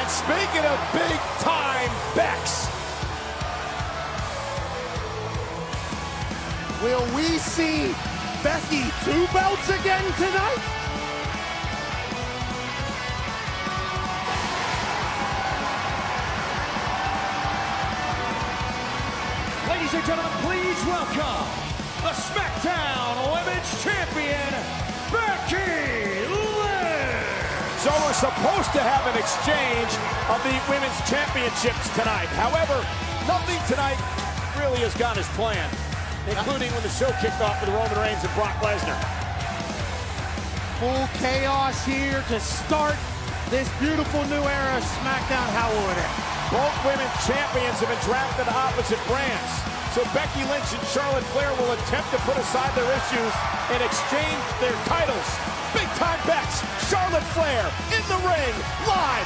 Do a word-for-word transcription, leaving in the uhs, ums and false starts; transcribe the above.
And speaking of big-time Becks, will we see Becky two belts again tonight? Ladies and gentlemen, please welcome the Smackdown Women's Champion, Becky Lynch. So we're supposed to have an exchange of the Women's Championships tonight. However, nothing tonight really has gone as planned, including when the show kicked off with Roman Reigns and Brock Lesnar. Full chaos here to start this beautiful new era of Smackdown. How will it end? Both women's champions have been drafted to opposite brands. So Becky Lynch and Charlotte Flair will attempt to put aside their issues and exchange their titles. Big time Becks, Charlotte Flair in the ring, live